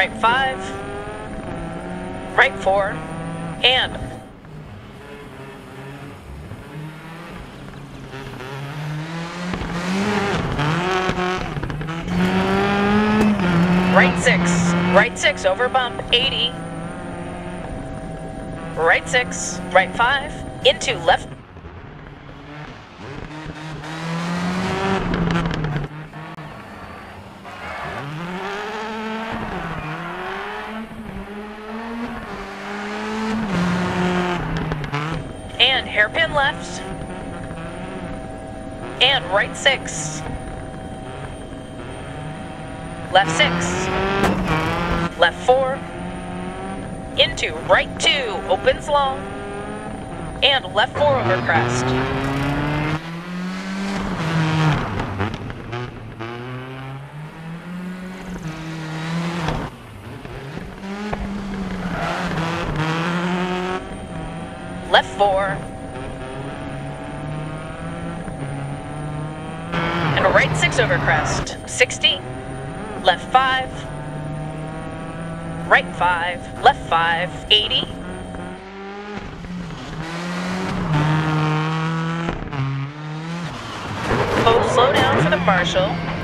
right 5, right 4, and right 6 over bump, 80, right 6, right 5, into left, and hairpin left, and right 6, left 6, left 4, into right 2, opens long, and left 4 over crest. Left 4, and a right 6 over crest, 60, left 5, right 5, left 5, 80, slow down for the partial,